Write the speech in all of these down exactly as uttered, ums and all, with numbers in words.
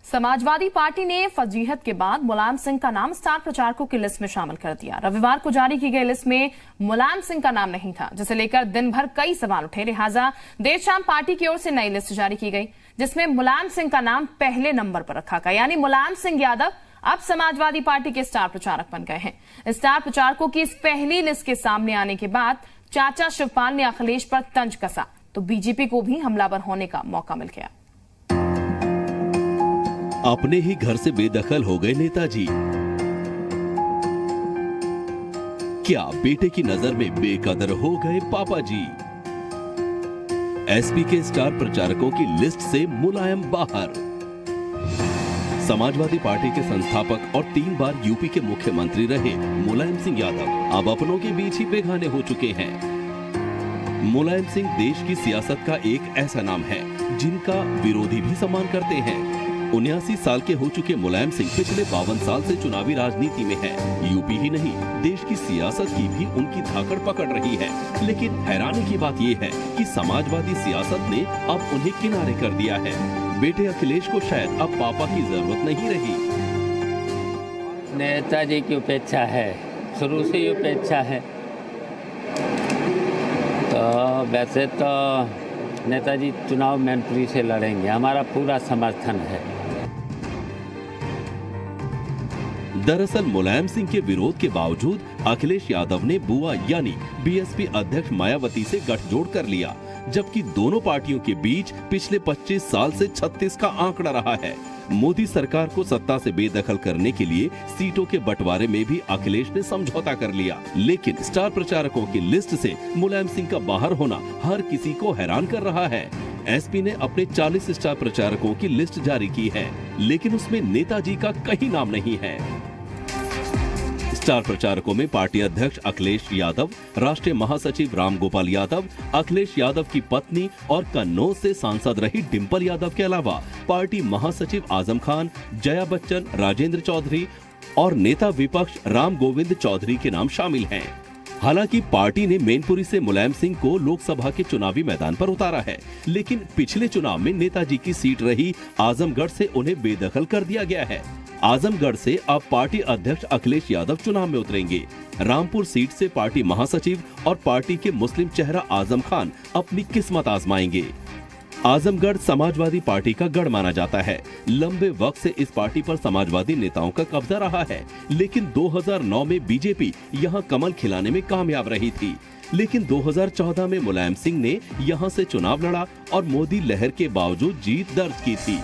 Samajwadi party ने फजीहत के बाद मुलायम सिंह का नाम स्टार प्रचारकों की लिस्ट में शामिल कर दिया। रविवार को जारी की गई लिस्ट में मुलायम सिंह का नाम नहीं था, जिसे लेकर दिन भर कई सवाल उठे। लिहाजा देर शाम पार्टी की ओर से नई लिस्ट जारी की गई, जिसमें मुलायम सिंह का नाम पहले नंबर पर रखा गया। यानी मुलायम सिंह यादव अब समाजवादी पार्टी के स्टार प्रचारक बन गए हैं। स्टार प्रचारकों की इस पहली लिस्ट के सामने आने के बाद चाचा शिवपाल ने अखिलेश पर तंज कसा, तो बीजेपी को भी हमलावर होने का मौका मिल गया। अपने ही घर से बेदखल हो गए नेताजी। क्या बेटे की नजर में बेकदर हो गए पापा जी? एसपी के स्टार प्रचारकों की लिस्ट से मुलायम बाहर। समाजवादी पार्टी के संस्थापक और तीन बार यूपी के मुख्यमंत्री रहे मुलायम सिंह यादव अब अपनों के बीच ही बेगाने हो चुके हैं। मुलायम सिंह देश की सियासत का एक ऐसा नाम है जिनका विरोधी भी सम्मान करते हैं। उन्यासी साल के हो चुके मुलायम सिंह पिछले बावन साल से चुनावी राजनीति में है। यूपी ही नहीं, देश की सियासत की भी उनकी धाकड़ पकड़ रही है। लेकिन हैरानी की बात ये है कि समाजवादी सियासत ने अब उन्हें किनारे कर दिया है। बेटे अखिलेश को शायद अब पापा की जरूरत नहीं रही। नेताजी की उपेक्षा है, शुरू से ही उपेक्षा है। तो वैसे तो नेताजी चुनाव मैनपुरी से लड़ेंगे, हमारा पूरा समर्थन है। दरअसल मुलायम सिंह के विरोध के बावजूद अखिलेश यादव ने बुआ यानी बीएसपी अध्यक्ष मायावती से गठजोड़ कर लिया, जबकि दोनों पार्टियों के बीच पिछले पच्चीस साल से छत्तीस का आंकड़ा रहा है। मोदी सरकार को सत्ता से बेदखल करने के लिए सीटों के बंटवारे में भी अखिलेश ने समझौता कर लिया। लेकिन स्टार प्रचारकों की लिस्ट से मुलायम सिंह का बाहर होना हर किसी को हैरान कर रहा है। एसपी ने अपने चालीस स्टार प्रचारकों की लिस्ट जारी की है, लेकिन उसमें नेताजी का कहीं नाम नहीं है। स्टार प्रचारकों में पार्टी अध्यक्ष अखिलेश यादव, राष्ट्रीय महासचिव रामगोपाल यादव, अखिलेश यादव की पत्नी और कन्नौज से सांसद रही डिंपल यादव के अलावा पार्टी महासचिव आजम खान, जया बच्चन, राजेंद्र चौधरी और नेता विपक्ष राम गोविंद चौधरी के नाम शामिल हैं। हालांकि पार्टी ने मैनपुरी से मुलायम सिंह को लोकसभा के चुनावी मैदान पर उतारा है, लेकिन पिछले चुनाव में नेताजी की सीट रही आजमगढ़ से उन्हें बेदखल कर दिया गया है। आजमगढ़ से अब पार्टी अध्यक्ष अखिलेश यादव चुनाव में उतरेंगे। रामपुर सीट से पार्टी महासचिव और पार्टी के मुस्लिम चेहरा आजम खान अपनी किस्मत आजमाएंगे। आजमगढ़ समाजवादी पार्टी का गढ़ माना जाता है। लंबे वक्त से इस पार्टी पर समाजवादी नेताओं का कब्जा रहा है, लेकिन दो हज़ार नौ में बीजेपी यहां कमल खिलाने में कामयाब रही थी। लेकिन दो हज़ार चौदह में मुलायम सिंह ने यहां से चुनाव लड़ा और मोदी लहर के बावजूद जीत दर्ज की थी।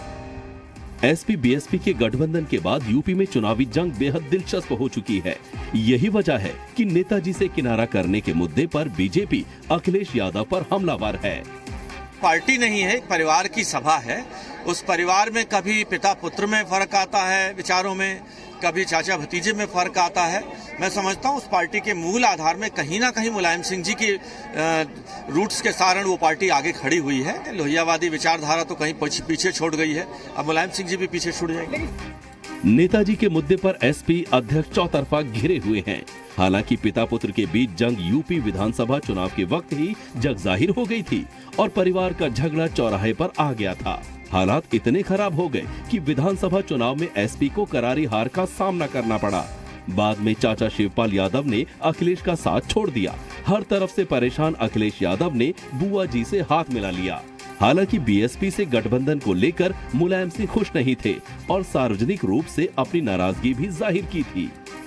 एसपी बीएसपी के गठबंधन के बाद यूपी में चुनावी जंग बेहद दिलचस्प हो चुकी है। यही वजह है कि नेताजी से किनारा करने के मुद्दे पर बीजेपी अखिलेश यादव पर हमलावर है। पार्टी नहीं है, एक परिवार की सभा है। उस परिवार में कभी पिता पुत्र में फर्क आता है विचारों में, कभी चाचा भतीजे में फर्क आता है। मैं समझता हूँ उस पार्टी के मूल आधार में कहीं ना कहीं मुलायम सिंह जी की रूट्स के कारण वो पार्टी आगे खड़ी हुई है। लोहियावादी विचारधारा तो कहीं पीछे छोड़ गई है, अब मुलायम सिंह जी भी पीछे छूट जाएंगे। नेताजी के मुद्दे पर एसपी अध्यक्ष चौतरफा घिरे हुए हैं। हालांकि पिता पुत्र के बीच जंग यूपी विधानसभा चुनाव के वक्त ही जग जाहिर हो गई थी और परिवार का झगड़ा चौराहे पर आ गया था। हालात इतने खराब हो गए कि विधानसभा चुनाव में एसपी को करारी हार का सामना करना पड़ा। बाद में चाचा शिवपाल यादव ने अखिलेश का साथ छोड़ दिया। हर तरफ से परेशान अखिलेश यादव ने बुआ जी से हाथ मिला लिया। हालांकि बीएसपी से गठबंधन को लेकर मुलायम सिंह खुश नहीं थे और सार्वजनिक रूप से अपनी नाराजगी भी जाहिर की थी।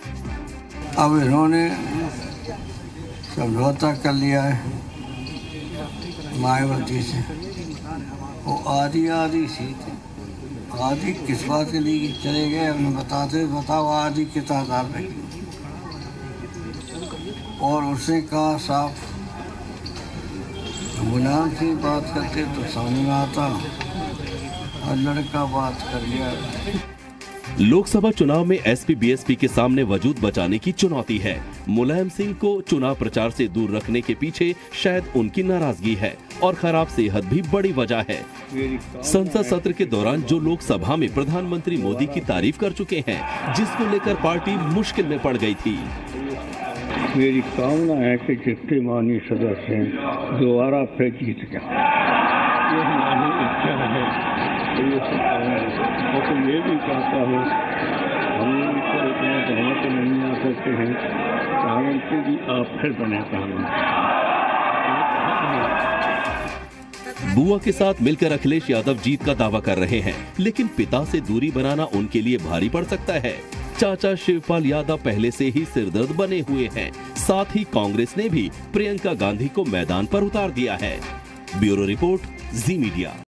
अब इन्होंने समझौता कर लिया है मायावती से। वो आधी आधी सीट, आधी किस बात के लिए चले गए हमने बताते बताओ आधी किस आधार पे, और उसने कहा साफ मुलायम सिंह बात करते तो सामने आता और लड़का बात कर लिया। लोकसभा चुनाव में एसपी बीएसपी के सामने वजूद बचाने की चुनौती है। मुलायम सिंह को चुनाव प्रचार से दूर रखने के पीछे शायद उनकी नाराजगी है और खराब सेहत भी बड़ी वजह है। संसद सत्र के दौरान जो लोग सभा में प्रधानमंत्री मोदी की तारीफ कर चुके हैं, जिसको लेकर पार्टी मुश्किल में पड़ गई थी। मेरी कामना है कि जितने माननीय सदस्य हैं दोबारा फिर जीत जाए, ये हमारी इच्छा है। तो ये सब करेंगे। और तो ये भी चाहता हूँ, हम तो इतना बहुमत नहीं आ सकते हैं, प्रधानमंत्री जी आप फिर बने प्रधानमंत्री। बुआ के साथ मिलकर अखिलेश यादव जीत का दावा कर रहे हैं, लेकिन पिता से दूरी बनाना उनके लिए भारी पड़ सकता है। चाचा शिवपाल यादव पहले से ही सिरदर्द बने हुए हैं। साथ ही कांग्रेस ने भी प्रियंका गांधी को मैदान पर उतार दिया है। Bureau report, Zee media.